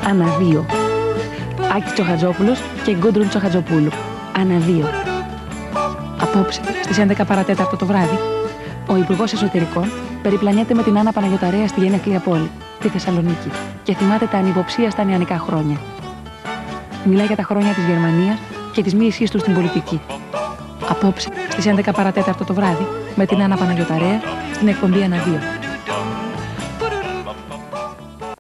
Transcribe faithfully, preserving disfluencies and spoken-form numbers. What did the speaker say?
Αναδύο. Άκης Τσοχατζόπουλος και Γκόντρουν Τσοχατζοπούλου. Αναδύο. Απόψε, στις έντεκα παρατέταρτο το βράδυ, ο Υπουργός Εσωτερικών περιπλανιέται με την Άννα Παναγιωταρέα στη γενέθλια πόλη, τη Θεσσαλονίκη, και θυμάται τα ανυποψία στα νεανικά χρόνια. Μιλάει για τα χρόνια της Γερμανίας και της μη ισχύς του στην πολιτική. Απόψε, στις έντεκα παρατέταρτο το βράδυ, με την Άννα Παναγιωταρέα στην εκπομπή Αναδύο.